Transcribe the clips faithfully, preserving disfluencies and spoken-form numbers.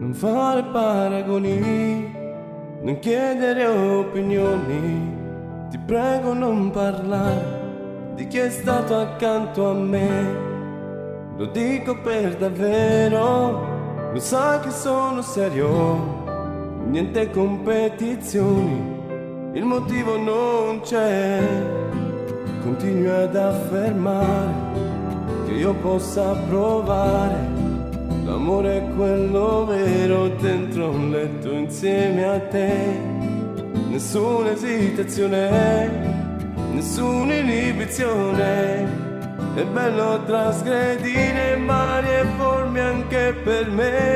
Non fare paragoni, non chiedere opinioni, ti prego non parlare di chi è stato accanto a me. Lo dico per davvero, lo sai che sono serio, niente competizioni, il motivo non c'è. Continui ad affermare che io possa provare l'amore è quello vero dentro un letto insieme a te. Nessuna esitazione, nessuna inibizione. È bello trasgredire mari e forme anche per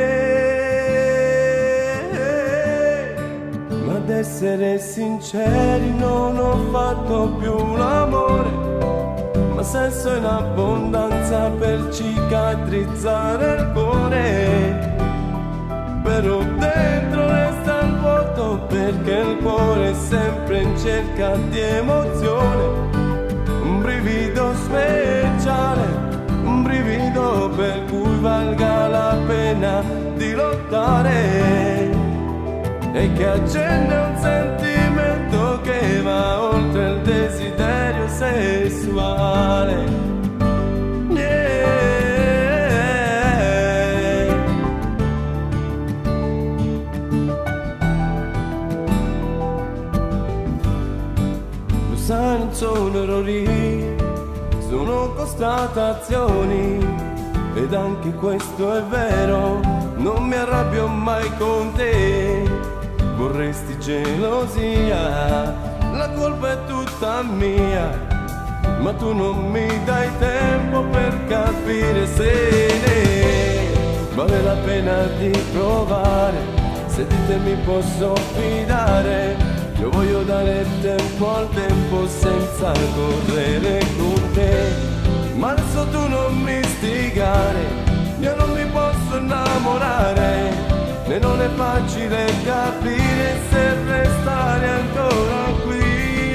me. Ma ad essere sinceri non ho fatto più l'amore, ma sesso in abbondanza per cicatrizzare il cuore. Però dentro resta il vuoto perché il cuore è sempre in cerca di emozione. Un brivido speciale, un brivido per cui valga la pena di lottare e che accende un sentimento che va oltre il desiderio sessuale. Yeah. Lo sai, non sono errori, sono constatazioni, ed anche questo è vero, non mi arrabbio mai con te. Vorresti gelosia, la colpa è tutta mia, ma tu non mi dai tempo per capire se ne vale la pena di provare, se di te mi posso fidare. Io voglio dare tempo al tempo senza correre con te, ma adesso tu non mi stigare, io non mi posso innamorare. E non è facile capire se restare ancora qui.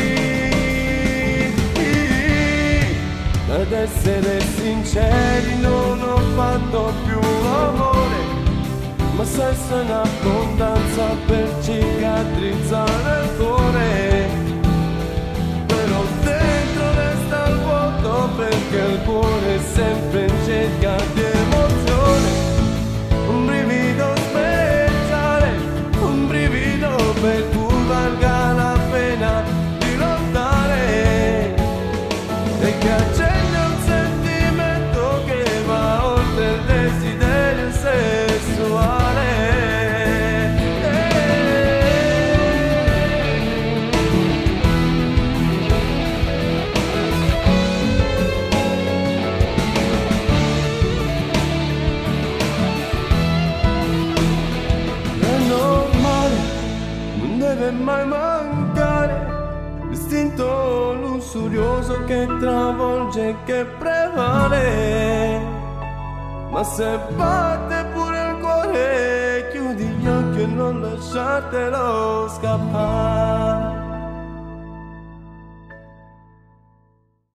Ad essere sinceri non ho fatto più l'amore, ma sesso in abbondanza per cicatrizzare il cuore. Però dentro resta il vuoto perché il cuore è sempre in cerca di emozione. Un brivido per cui valga la pena di lottare e che accende un sentimento che va oltre il desiderio sessuale. Deve mai mancare l'istinto lussurioso che travolge e che prevale. Ma se batte pure il cuore, chiudi gli occhi e non lasciatelo scappare.